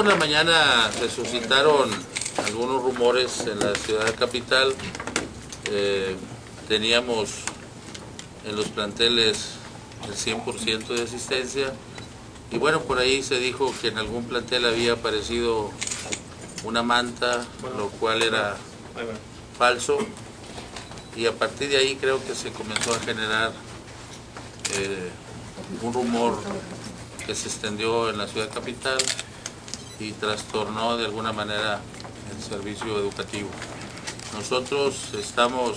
por la mañana se suscitaron algunos rumores en la ciudad capital. Teníamos en los planteles el 100% de asistencia y bueno, por ahí se dijo que en algún plantel había aparecido una manta, lo cual era falso, y a partir de ahí creo que se comenzó a generar un rumor que se extendió en la ciudad capital y trastornó de alguna manera el servicio educativo. Nosotros estamos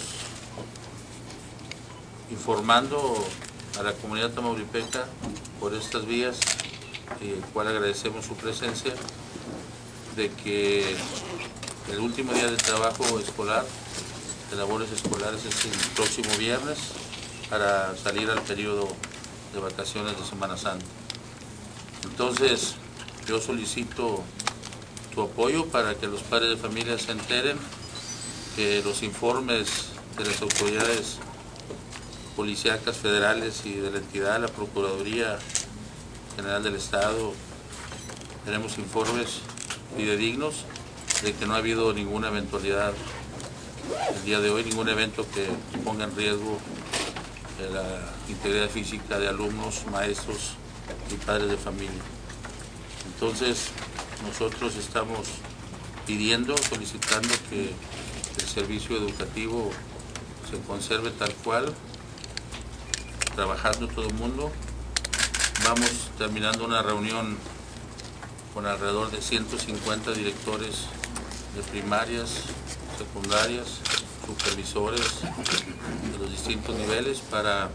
informando a la comunidad tamaulipeca por estas vías, y el cual agradecemos su presencia, de que el último día de trabajo escolar, de labores escolares, es el próximo viernes para salir al periodo de vacaciones de Semana Santa. Entonces, yo solicito tu apoyo para que los padres de familia se enteren que los informes de las autoridades policíacas federales y de la entidad, la Procuraduría General del Estado, tenemos informes fidedignos de que no ha habido ninguna eventualidad el día de hoy, ningún evento que ponga en riesgo la integridad física de alumnos, maestros y padres de familia. Entonces, nosotros estamos pidiendo, solicitando que el servicio educativo se conserve tal cual, trabajando todo el mundo. Vamos terminando una reunión con alrededor de 150 directores de primarias, secundarias, supervisores de los distintos niveles para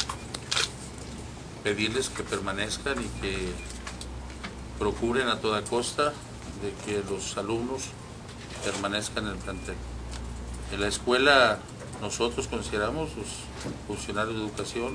pedirles que permanezcan y que procuren a toda costa de que los alumnos permanezcan en el plantel. En la escuela nosotros consideramos, los funcionarios de educación,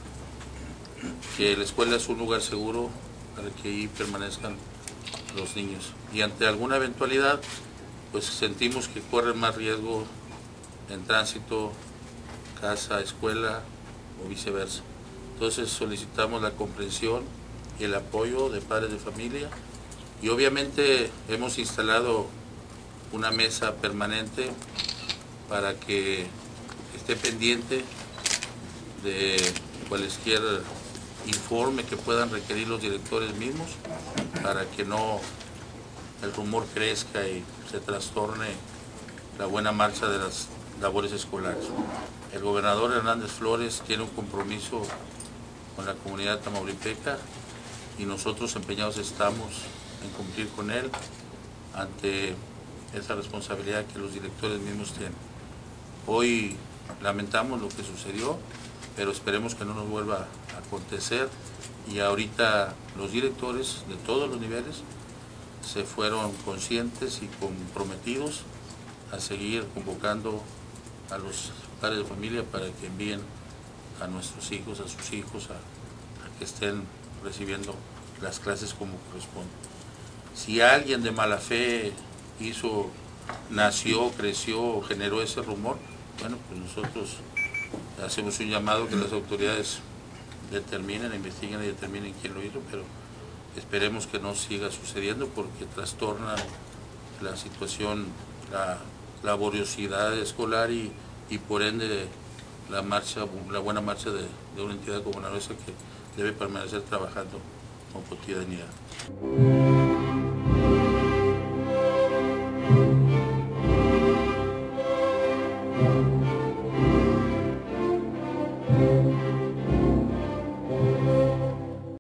que la escuela es un lugar seguro para que ahí permanezcan los niños. Y ante alguna eventualidad, pues sentimos que corren más riesgo en tránsito, casa, escuela o viceversa. Entonces solicitamos la comprensión y el apoyo de padres de familia, y obviamente hemos instalado una mesa permanente para que esté pendiente de cualquier informe que puedan requerir los directores mismos, para que no el rumor crezca y se trastorne la buena marcha de las labores escolares. El gobernador Hernández Flores tiene un compromiso con la comunidad tamaulipeca y nosotros empeñados estamos en cumplir con él ante esa responsabilidad que los directores mismos tienen. Hoy lamentamos lo que sucedió, pero esperemos que no nos vuelva a acontecer, y ahorita los directores de todos los niveles se fueron conscientes y comprometidos a seguir convocando a los padres de familia para que envíen a nuestros hijos, a sus hijos, a que estén recibiendo las clases como corresponde. Si alguien de mala fe nació, creció o generó ese rumor, bueno, pues nosotros hacemos un llamado que las autoridades determinen, investiguen y determinen quién lo hizo, pero esperemos que no siga sucediendo porque trastorna la situación, la laboriosidad escolar y por ende la buena marcha de una entidad como la nuestra, que debe permanecer trabajando con cotidianidad.